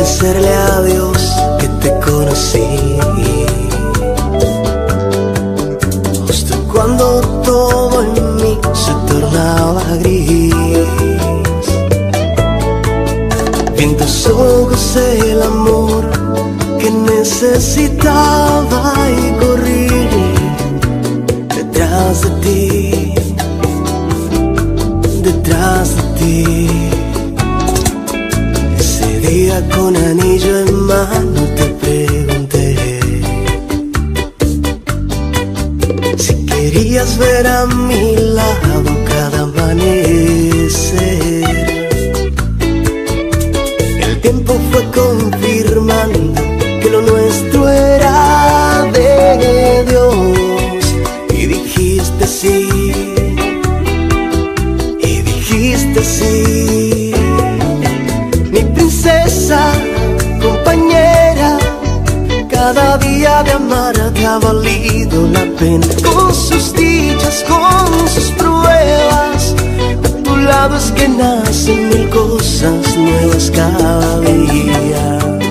agradecerle a Dios que te conocí. Justo cuando todo en mí se tornaba gris, vi en tus ojos el amor que necesitaba y corrí detrás de ti, detrás de ti. Ese día con anillo en mano te pregunté si querías ver a mi lado cada amanecer. El tiempo fue confirmando que lo nuestro era de Dios, y dijiste sí, y dijiste sí. Mi princesa, compañera, cada día de amarte ha valido la pena. Con sus dichas, con sus pruebas, a tu lado es que nacen mil cosas nuevas cada día.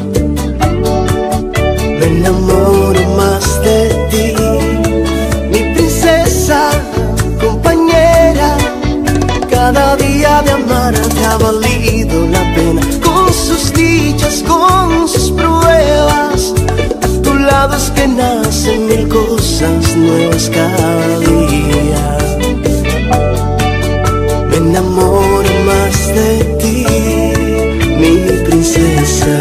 Me enamoro más de ti, mi princesa, compañera. Cada día de amarte ha valido la pena. Con sus dichas, con sus pruebas, a tu lado es que nacen mil cosas nuevas cada día. Me enamoro más de ti, mi princesa.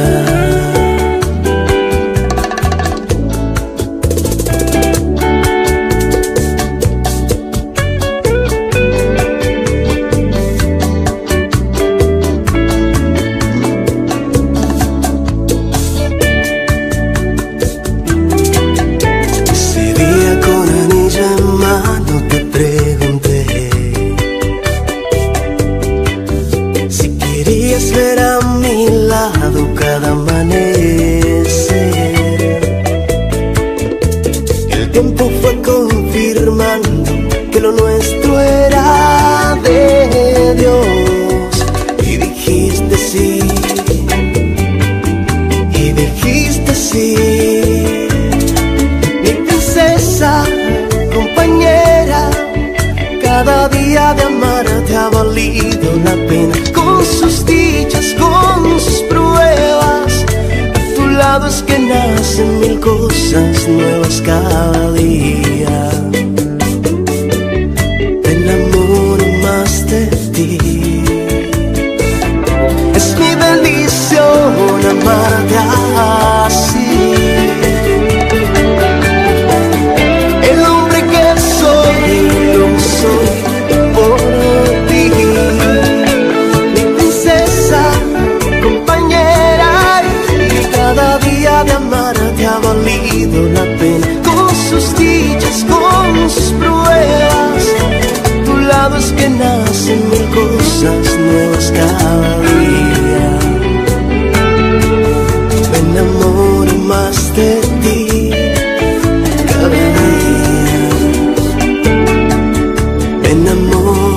Ver a mi lado cada amanecer. El tiempo fue confirmando que lo nuestro era de Dios, y dijiste sí, y dijiste sí. Mi princesa, compañera, cada día de amarte ha valido la pena. Con sus dichas, con sus pruebas, a tu lado es que nacen mil cosas nuevas cada día. Me enamoro más de ti. Es mi bendición amarte así. El hombre que soy, lo soy por ti. De amarte ha valido la pena. Con sus dichas, con sus pruebas, a tu lado es que nacen mil cosas nuevas cada día. Me enamoro más de ti cada día. Me enamoro